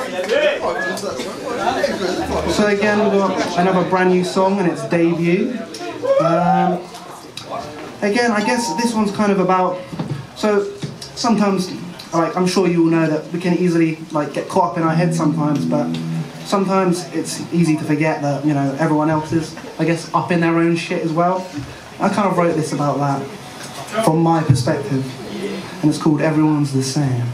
So again, we've got another brand new song and its debut. Again, I guess this one's kind of about, so sometimes, like, I'm sure you all know that we can easily like get caught up in our head sometimes, but sometimes it's easy to forget that, you know, everyone else is, I guess, up in their own shit as well. I kind of wrote this about that from my perspective, and it's called Everyone's the Same.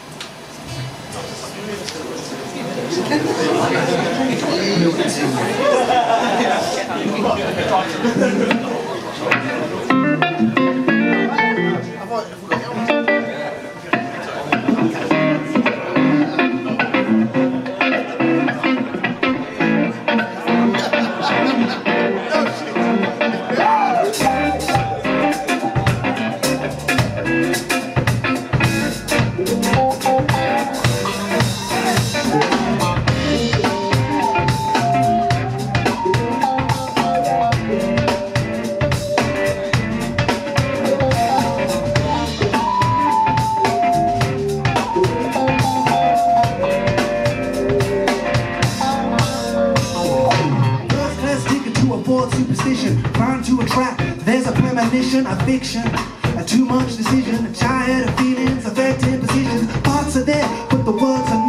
Superstition, bound to attract. There's a premonition, a fiction, a too much decision, a tired of feelings, affecting positions. Parts are there, but the words are